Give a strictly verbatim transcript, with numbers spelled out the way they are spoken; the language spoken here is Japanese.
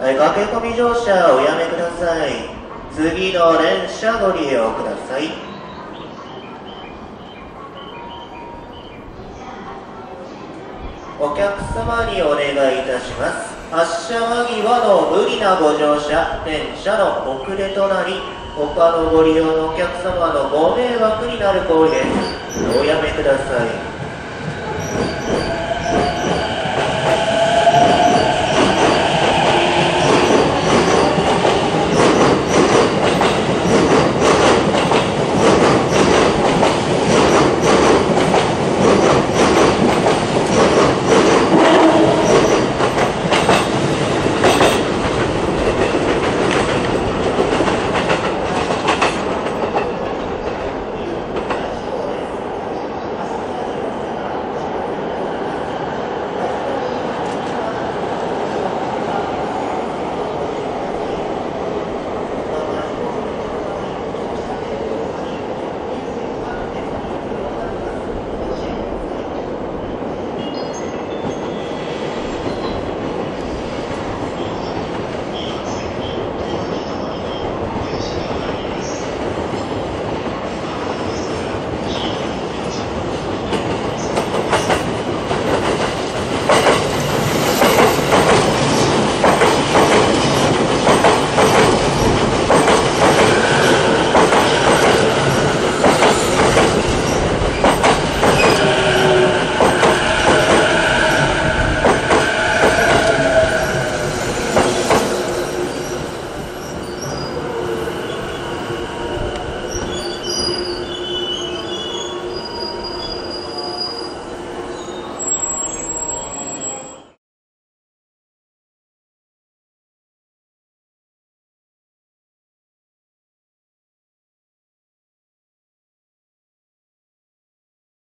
はい、駆け込み乗車おやめください。次の電車ご利用ください。お客様にお願いいたします。発車間際の無理なご乗車、電車の遅れとなり、他のご利用のお客様のご迷惑になる行為です。おやめください。